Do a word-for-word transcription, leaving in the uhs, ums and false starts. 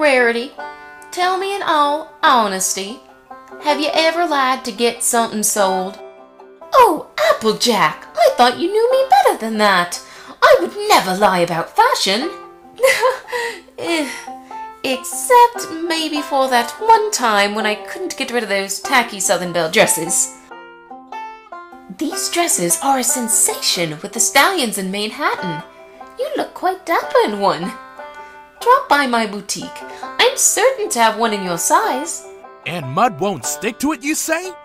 Rarity, tell me in all honesty, have you ever lied to get something sold? Oh, Applejack, I thought you knew me better than that. I would never lie about fashion. Except maybe for that one time when I couldn't get rid of those tacky Southern Belle dresses. These dresses are a sensation with the stallions in Manhattan. You look quite dapper in one. Drop by my boutique. I'm certain to have one in your size. And mud won't stick to it, you say?